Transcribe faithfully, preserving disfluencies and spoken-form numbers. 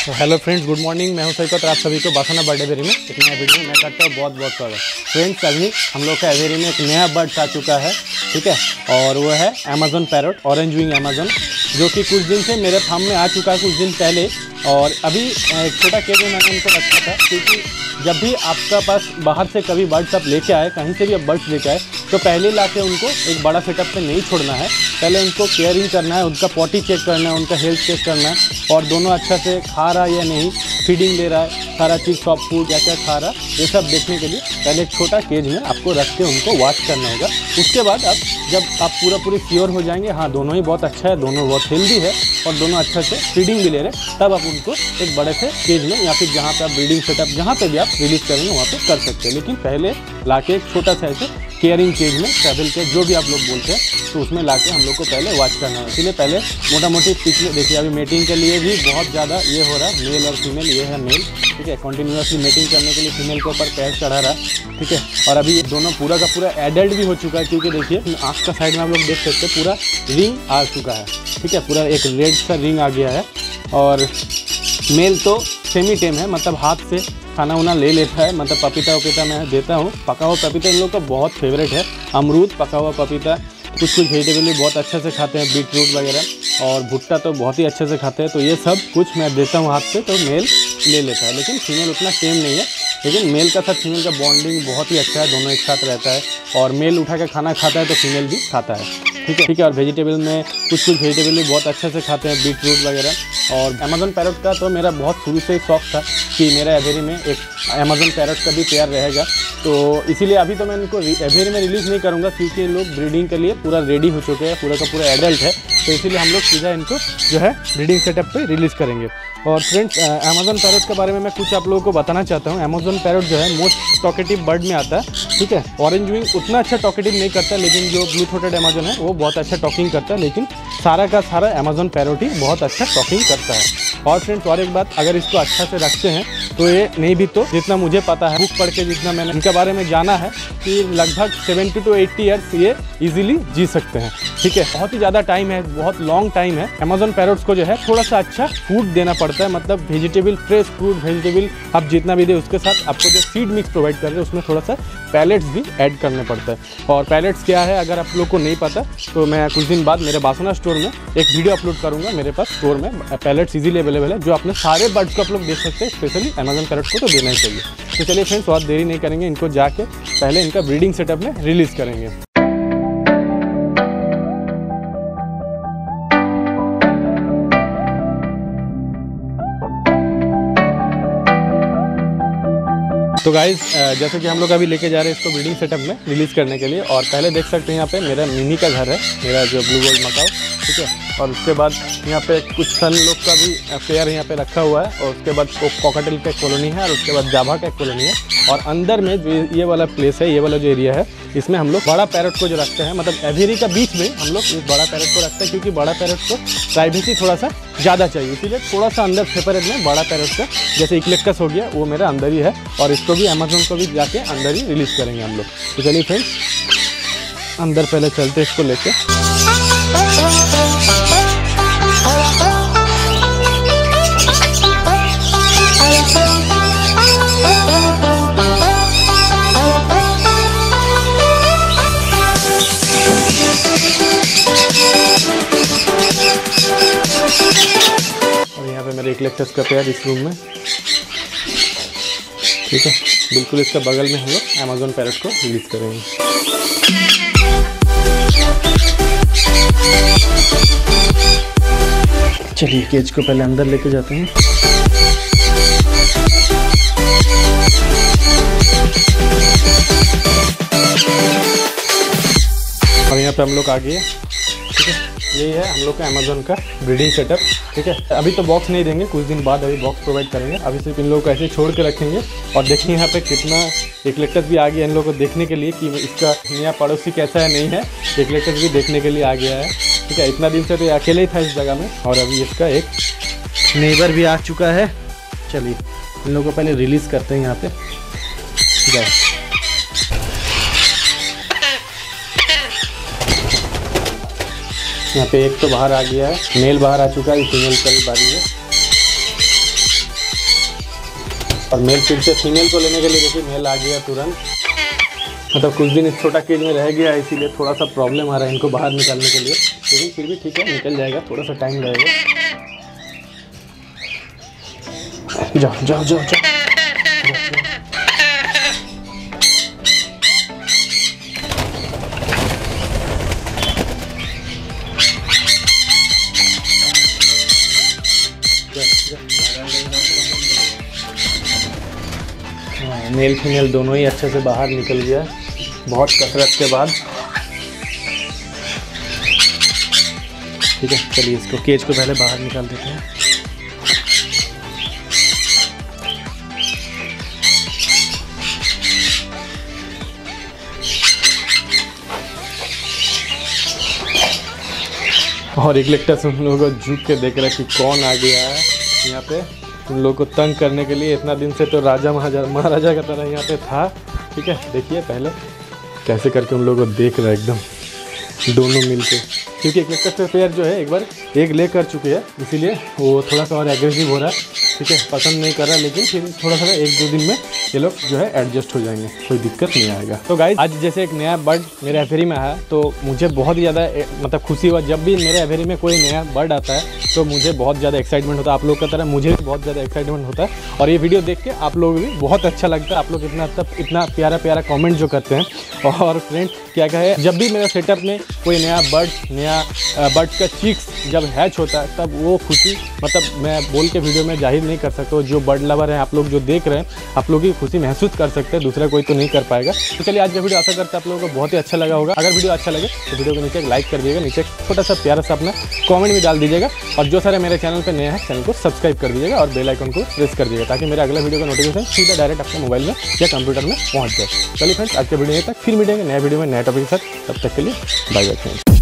तो hello friends, good morning. मैं हूं सैकत और आप सभी को बासना बर्ड एवेरी में एक नया वीडियो में मैं करता हूं बहुत बहुत स्वागत। फ्रेंड्स, अभी हम लोग का एवेरी में एक नया बर्ड्स आ चुका है, ठीक है, और वो है Amazon parrot, orange wing Amazon, जो कि कुछ दिन से मेरे फार्म में आ चुका है, कुछ दिन पहले। और अभी एक छोटा केज में मैंने उनको रखा था, क्योंकि जब भी आपका पास बाहर से कभी बर्ड्स आप लेके आए, कहीं से भी आप बर्ड्स लेके आए, तो पहले लाके उनको एक बड़ा सेटअप पे नहीं छोड़ना है। पहले उनको केयरिंग करना है, उनका पॉटी चेक करना है, उनका हेल्थ चेक करना है, और दोनों अच्छा से खा रहा है या नहीं, फीडिंग ले रहा है, सारा चीज़ सॉफ्ट फूड क्या क्या खा रहा है, ये सब देखने के लिए पहले एक छोटा केज में आपको रख के उनको वॉच करना होगा। उसके बाद आप जब आप पूरा पूरी श्योर हो जाएंगे, हाँ दोनों ही बहुत अच्छा है, दोनों बहुत हेल्दी है और दोनों अच्छा से फीडिंग भी ले रहे हैं, तब आप उनको एक बड़े से केज में या फिर जहाँ पे आप ब्रीडिंग सेटअप जहाँ पे भी आप रिलीज करेंगे वहाँ पे कर सकते हैं। लेकिन पहले लाके एक छोटा सा ऐसे केयरिंग केज में, ट्रैवल केज जो भी आप लोग बोलते हैं, तो उसमें लाके हम लोग को पहले वॉच करना है। इसलिए पहले मोटा मोटी पिछले देखिए, अभी मेटिंग के लिए भी बहुत ज़्यादा ये हो रहा है, मेल और फीमेल, ये है मेल, ठीक है, कंटिन्यूसली मेटिंग करने के लिए फीमेल के ऊपर पैर चढ़ा रहा है, ठीक है। और अभी ये दोनों पूरा का पूरा एडल्ट भी हो चुका है, क्योंकि देखिए आँख का साइड में आप लोग देख सकते हैं पूरा रिंग आ चुका है, ठीक है, पूरा एक रेड सा रिंग आ गया है। और मेल तो सेमी टेम है, मतलब हाथ से खाना वाना ले लेता है, मतलब पपीता वपीता मैं देता हूँ, पका हुआ पपीता इन लोग का बहुत फेवरेट है, अमरूद, पका हुआ पपीता, कुछ कुछ वेजिटेबल भी बहुत अच्छे से खाते हैं, बीट रूट वगैरह, और भुट्टा तो बहुत ही अच्छे से खाते हैं। तो ये सब कुछ मैं देता हूँ हाथ से, तो मेल ले लेता है। लेकिन फीमेल उतना टेम नहीं है, लेकिन मेल का साथ फीमेल का बॉन्डिंग बहुत ही अच्छा है, दोनों एक साथ रहता है, और मेल उठा के खाना खाता है तो फीमेल भी खाता है, ठीक है, ठीक है। और वेजिटेबल में कुछ कुछ वेजिटेबल भी बहुत अच्छे से खाते हैं, बीट रूट वगैरह। और अमेजन पैरट का तो मेरा बहुत शुरू से ही शौक था कि मेरा एवेरी में एक अमेजन पैरट का भी पेयर रहेगा, तो इसीलिए अभी तो मैं इनको एवेरी में रिलीज़ नहीं करूँगा, क्योंकि ये लोग ब्रीडिंग के लिए पूरा रेडी हो चुके हैं, पूरा का पूरा एडल्ट है, तो इसीलिए हम लोग सीधा इनको जो है ब्रीडिंग सेटअप पे रिलीज़ करेंगे। और फ्रेंड्स, अमेजन पैरट के बारे में मैं कुछ आप लोगों को बताना चाहता हूँ। अमेजन पैरट जो है मोस्ट टॉकेटिव बर्ड में आता है, ठीक है। ऑरेंज विंग उतना अच्छा टॉकेटिव नहीं करता, लेकिन जो ब्लू थ्रोटेड अमेजन है वो बहुत अच्छा टॉकिंग करता है, लेकिन सारा का सारा अमेजन पैरट ही बहुत अच्छा टॉकिंग करता है। और फ्रेंड्स, और एक बात, अगर इसको अच्छा से रखते हैं तो ये नहीं भी तो जितना मुझे पता है, बुक पढ़ के जितना मैंने इनके बारे में जाना है, कि लगभग सेवेंटी टू एट्टी ईयर्स ये इजीली जी सकते हैं, ठीक है। बहुत ही ज़्यादा टाइम है, बहुत लॉन्ग टाइम है। अमेजन पैरट्स को जो है थोड़ा सा अच्छा फूड देना पड़ता है, मतलब वेजिटेबल, फ्रेश फूड, वेजिटेबल आप जितना भी दे, उसके साथ आपको जो सीड मिक्स प्रोवाइड कर रहे हैं उसमें थोड़ा सा पैलेट्स भी ऐड करने पड़ता है। और पैलेट्स क्या है, अगर आप लोग को नहीं पता तो मैं कुछ दिन बाद मेरे बासना स्टोर में एक वीडियो अपलोड करूँगा। मेरे पास स्टोर में पैलेट्स इजीली अवेलेबल है, जो अपने सारे बर्ड्स को आप लोग देख सकते हैं, स्पेशली अमेजन पैरट को तो देना ही चाहिए। तो चलिए फ्रेंड्स, बहुत देरी नहीं करेंगे, इनको जाके पहले इनका ब्रीडिंग सेटअप में रिलीज़ करेंगे। तो गाइज, जैसे कि हम लोग अभी लेके जा रहे हैं इसको ब्रीडिंग सेटअप में रिलीज़ करने के लिए। और पहले देख सकते हैं यहाँ पे मेरा मिनी का घर है, मेरा जो ब्लू गोल्ड मकाओ, ठीक है। और उसके बाद यहाँ पे कुछ सन लोग का भी पेयर यहाँ पे रखा हुआ है, और उसके बाद कॉकटेल का कॉलोनी है, और उसके बाद जावा का कॉलोनी है। और अंदर में जो ये वाला प्लेस है, ये वाला जो एरिया है, इसमें हम लोग बड़ा पैरट को जो रखते हैं, मतलब एवेरी का बीच में हम लोग इस बड़ा पैरट को रखते हैं, क्योंकि बड़ा पैरट को प्राइवेसी थोड़ा सा ज़्यादा चाहिए, इसीलिए थोड़ा सा अंदर सेपरेट में बड़ा पैरट का, जैसे इक्लेक्टस हो गया, वो मेरा अंदर ही है, और इसको भी अमेजन को भी जाके अंदर ही रिलीज़ करेंगे हम लोग। तो चलिए फ्रेंड्स, अंदर पहले चलते इसको लेके। और यहाँ पे मेरे इक्लेक्टस का पेयर इस रूम में, ठीक है, बिल्कुल इसका बगल में हम लोग अमेजन पैरट को रिलीज करेंगे। चलिए केज को पहले अंदर लेके जाते हैं। और यहाँ पे हम लोग आ गए, ठीक है, यही है हम लोग का अमेजन का ब्रीडिंग सेटअप, ठीक है। अभी तो बॉक्स नहीं देंगे, कुछ दिन बाद अभी बॉक्स प्रोवाइड करेंगे। अभी सिर्फ इन लोगों को ऐसे छोड़ के रखेंगे। और देखिए यहाँ पे कितना इक्लेक्टस भी आ गया इन लोगों को देखने के लिए कि इसका नया पड़ोसी कैसा है, नहीं है, इक्लेक्टस भी देखने के लिए आ गया है, ठीक है। इतना दिन से तो ये अकेले ही था इस जगह में, और अभी इसका एक नेबर भी आ चुका है। चलिए इन लोगों को पहले रिलीज़ करते हैं यहाँ पे, जाओ। यहाँ पे एक तो बाहर आ गया है, मेल बाहर आ चुका है, फीमेल का भी बारी है। और मेल फिर से फीमेल को लेने के लिए देखिए मेल आ गया तुरंत। मतलब कुछ दिन इस छोटा केज में रह गया, इसीलिए थोड़ा सा प्रॉब्लम आ रहा है इनको बाहर निकालने के लिए, लेकिन फिर भी ठीक है, निकल जाएगा, थोड़ा सा टाइम लगेगा। जाओ जाओ जाओ जाओ। मेल फीमेल दोनों ही अच्छे से बाहर निकल गया बहुत कसरत के बाद। ठीक है, चलिए इसको केज को पहले बाहर निकाल देते हैं। और एक लेक्टर से उन लोगों को झुक के देख रहा है कि कौन आ गया है यहाँ पे उन लोगों को तंग करने के लिए। इतना दिन से तो राजा महाराजा महाराजा का तरह यहाँ पे था। ठीक है, देखिए पहले कैसे करके उन लोगों को देख रहा है एकदम दोनों मिलके, क्योंकि एक लेक्टर पेयर जो है एक बार एक ले कर चुके हैं, इसीलिए वो थोड़ा सा और एग्रेसिव हो रहा है। ठीक है, पसंद नहीं कर रहा, लेकिन फिर थोड़ा सा एक दो दिन में ये लोग जो है एडजस्ट हो जाएंगे, कोई दिक्कत नहीं आएगा। तो गाइस, आज जैसे एक नया बर्ड मेरे एवेरी में आया तो मुझे बहुत ही ज़्यादा मतलब खुशी हुआ। जब भी मेरे एवेरी में कोई नया बर्ड आता है तो मुझे बहुत ज़्यादा एक्साइटमेंट होता है, आप लोग की तरह मुझे भी बहुत ज़्यादा एक्साइटमेंट होता है। और ये वीडियो देख के आप लोग भी बहुत अच्छा लगता है, आप लोग इतना तब इतना प्यारा प्यारा कॉमेंट जो करते हैं। और फ्रेंड क्या कहे, जब भी मेरे सेटअप में कोई नया बर्ड नया बर्ड का चीक्स जब हैच होता है तब वो खुशी मतलब मैं बोल के वीडियो में जाहिर नहीं कर सकता। जो बर्ड लवर है आप लोग जो देख रहे हैं, आप लोग की खुशी महसूस कर सकते हैं, दूसरा कोई तो नहीं कर पाएगा। तो चलिए आज का वीडियो आशा करते हैं आप लोगों को बहुत ही अच्छा लगा होगा। अगर वीडियो अच्छा लगे तो वीडियो को नीचे एक लाइक कर दीजिएगा, नीचे छोटा सा प्यारा सा अपना कॉमेंट भी डाल दीजिएगा। और जो सारे मेरे चैनल पर नए हैं चैनल को सब्सक्राइब कर दीजिएगा और बेल आइकन को प्रेस कर दीजिएगा, ताकि मेरा अगला वीडियो का नोटिफिकेशन सीधा डायरेक्ट आपके मोबाइल में या कंप्यूटर में पहुँच जाए। चलिए फ्रेंड्स, आज के वीडियो तक फिर मिलेंगे नया वीडियो में नए टॉपिक के साथ। तब तक के लिए बाय बाय फ्रेंड्स।